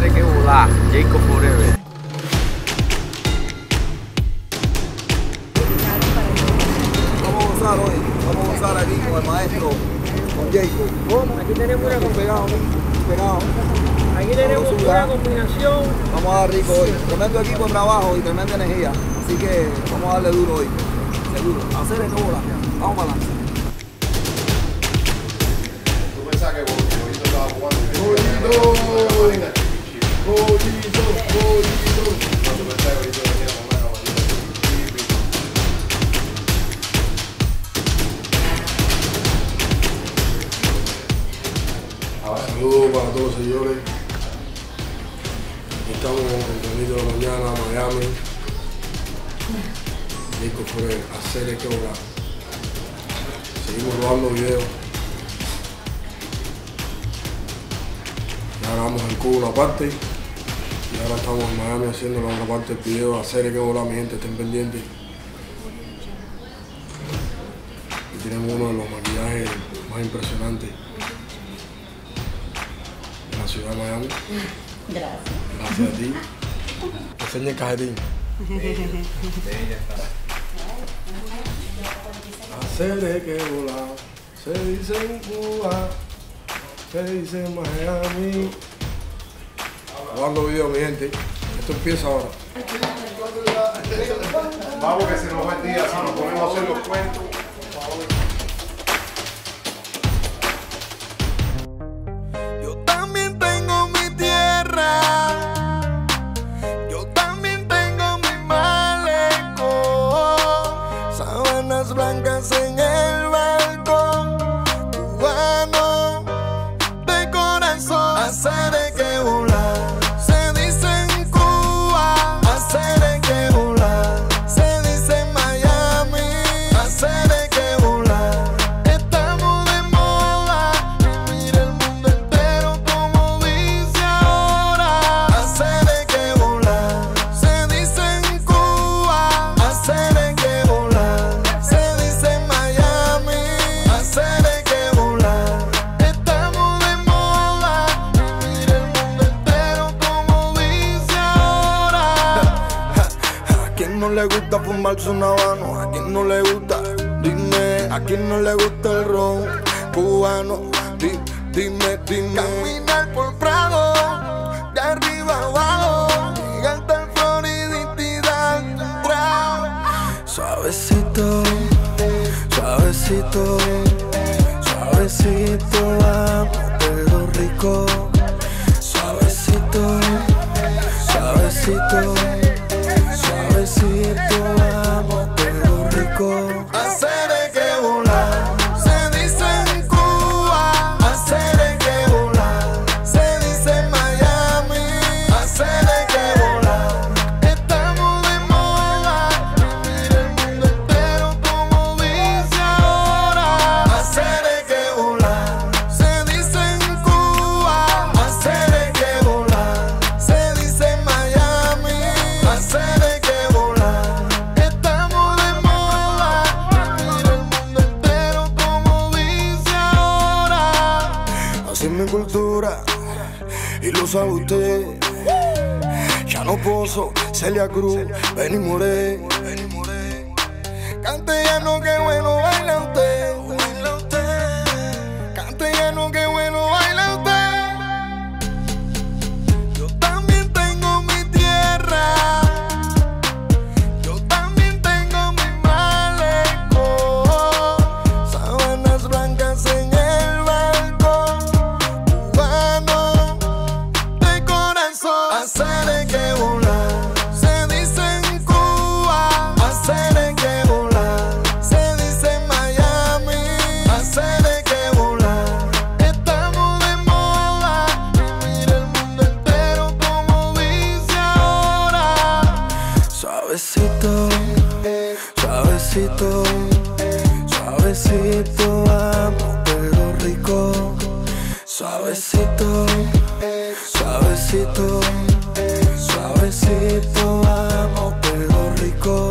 Hacer que volar, Jacob Forever. Vamos a gozar hoy, vamos a gozar aquí con el maestro, con Jacob. ¿Cómo? Aquí tenemos una pegado. Aquí tenemos una combinación. Vamos a dar rico hoy. Tremendo equipo de trabajo y tremenda energía. Así que vamos a darle duro hoy. Seguro. Hacer el bola. Vamos para adelante. ¿Tú pensabas que Bolito estaba jugando? Bolito. No, tú pensabas que Bolito venía con una caballita. Saludos para todos los señores. Estamos en el de la mañana, Miami. Jacob Forever, hacer que volar. Seguimos rodando videos. Ya grabamos en Cuba una parte y ahora estamos en Miami haciendo la otra parte del video. Hacer que volar, mi gente, estén pendientes. Y tenemos uno de los maquillajes más impresionantes de la ciudad de Miami. Gracias. Gracias a ti. Enseña el cajetín. Hacer que volar, se dice en Cuba, se dice en Miami. Grabando video, mi gente. Esto empieza ahora. Vamos que se nos va el día, si nos ponemos a hacer los cuentos. Blancas en el balcón, cubano de corazón. Hacer que volar, se dice en Cuba. Hacer que volar, se dice en Miami. Hacer que volar, estamos de moda. Mira el mundo entero como dice ahora. Hacer que volar, se dice en Cuba. Hacer que volar. ¿A quién no le gusta fumarse un habano? ¿A quién no le gusta? Dime, ¿a quién no le gusta el ron cubano? Dime. Caminar por Prado, de arriba abajo, gigante en Florida y suavecito, suavecito, suavecito, vamos, pero rico. Suavecito, suavecito. Suavecito, vamos, pero rico. Hacer que volar, se dice en Cuba. Hacer que volar, se dice en Miami. Hacer que volar, estamos de moda. Mira el mundo entero como dice ahora. Hacer que volar, se dice en Cuba. Hacer que volar, se dice en Miami. Hacer mi cultura y lo sabe usted. Ya no poso, Celia Cruz, ven y moré. Castellano, qué bueno baila usted. Castellano, qué bueno baila usted. Yo también tengo mi tierra. Yo también tengo mi malecón. Sábanas blancas en el balcón. Hacer que volar, se dice en Cuba. Hacer que volar, se dice en Miami. Hacer que volar, estamos de moda. Mira el mundo entero como dice ahora. Suavecito, suavecito, suavecito, vamos, pero rico. Suavecito, suavecito. Suavecito, vamos, pero rico.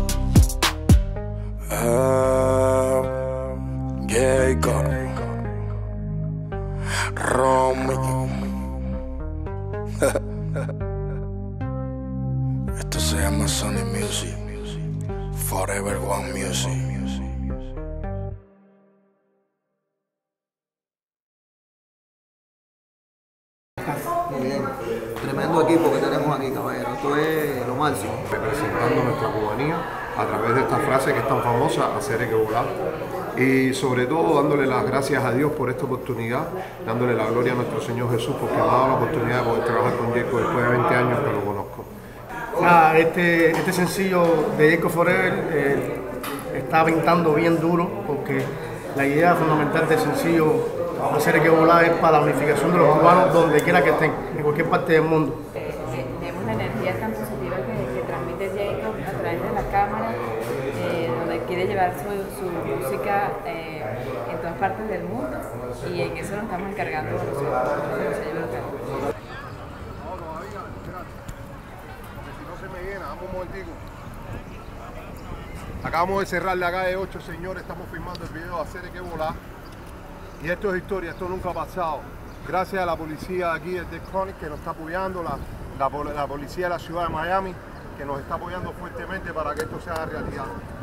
Jacob, Romy. music. Forever one music. Muy bien. Tremendo equipo que tenemos aquí, caballero. Esto es lo máximo. Representando nuestra cubanía a través de esta frase que es tan famosa, hacer hay que volar. Y sobre todo dándole las gracias a Dios por esta oportunidad, dándole la gloria a nuestro Señor Jesús porque me ha dado la oportunidad de poder trabajar con Jacob después de 20 años que lo conozco. Este sencillo de Jacob Forever está pintando bien duro porque la idea fundamental del sencillo Hacer hay que volar es para la unificación de los cubanos donde quiera que estén, en cualquier parte del mundo. Vemos la energía tan positiva que transmite Jacob a través de la cámara, donde quiere llevar su música en todas partes del mundo, y en eso nos estamos encargando nosotros como sello local. No, todavía, espérate. Si no se me llena, vamos un momentico. Acabamos de cerrar la calle 8, señores, estamos filmando el video de Hacer hay que volar. Y esto es historia, esto nunca ha pasado. Gracias a la policía de aquí de Chronic que nos está apoyando, la policía de la ciudad de Miami que nos está apoyando fuertemente para que esto sea realidad.